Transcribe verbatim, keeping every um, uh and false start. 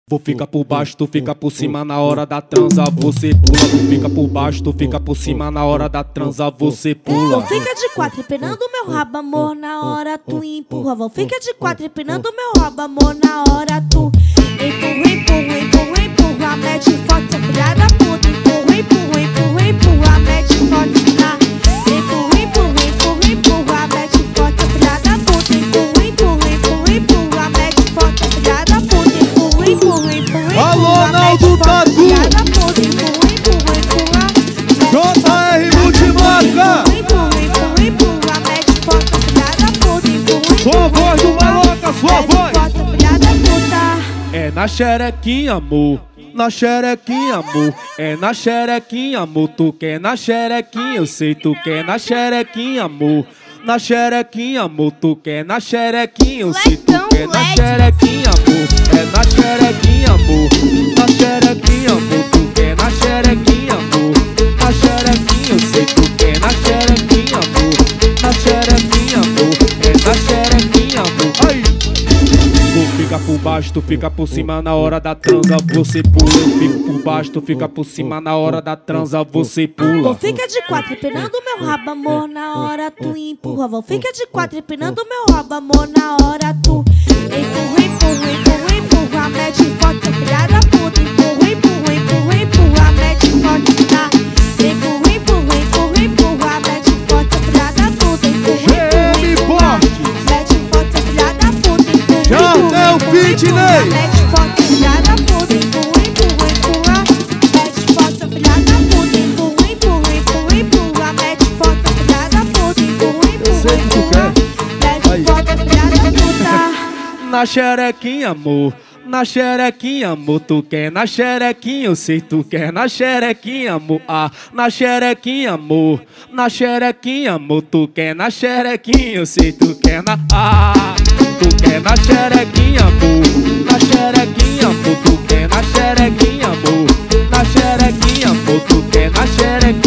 Vou ficar por baixo, tu fica por cima na hora da transa, você pula. Vou ficar por baixo, tu fica por cima na hora da transa, você pula. Vou fica de quatro empinando meu rabo, amor, na hora tu empurra. Vou fica de quatro empinando meu rabo, amor, na hora tu empurra, empurra, empurra, empurra, mete forte, seu filha da puta. Empurra, empurra, empurra, empurra, mete forte na. Empurra, empurra, empurra, empurra, mete forte, seu filha da puta. Empurra, empurra, empurra, empurra, mete forte, seu filha da puta. Empurra, empurra, empurra. Alô, Naldo Tatu! J R Multimarca! Sua voz do Maloca, sua voz! É na xerequinha, amor. Na xerequinha, amor. É na xerequinha, amor. Tu quer na xerequinha, eu sei tu quer na xerequinha, amor. Na xerequinha, amor. Tu quer na xerequinha, eu sei tu quer na xerequinha, amor. É na xerequinha, amor. Na xerequinha, amor. Tu quer na xerequinha, amor. Na xerequinha, eu sei tu quer na xerequinha, amor. Na xerequinha, amor. É na xerequinha, amor. Ai! Tu fica por baixo, tu fica por cima na hora da transa, você pula. Eu fico por baixo, tu fica por cima na hora da transa, você pula. Vou fica de quatro empinando meu rabo, amor, na hora tu empurra. Vou fica de quatro empinando meu rabo, amor, na hora tu empurra, empurra, empurra, empurra, mete forte, seu filha da puta. Empurra, empurra, empurra, empurra, mete forte na. Empurra, empurra, empurra, empurra, mete forte, seu filha da puta. Empurra, empurra, mete forte, seu filha da puta. Jardel Fitness! Mete forte, seu filha da puta. Empurra, empurra, empurra, mete forte, seu filha da puta. Empurra, empurra, empurra, empurra, mete forte, seu filha da puta. Empurra, empurra, empurra, mete forte, seu filha da puta. Na xerequinha, amor. Na xerequinha, amor. Tu quer na xerequinha, eu sei tu quer na xerequinha, amor. Ah, na xerequinha, amor. Na xerequinha, amor. Tu quer na xerequinha, eu sei tu quer na. Ah, tu quer na xerequinha, amor. Na xerequinha, amor. Tu quer na xerequinha, amor. Na xerequinha, amor. Tu quer na xerequinha.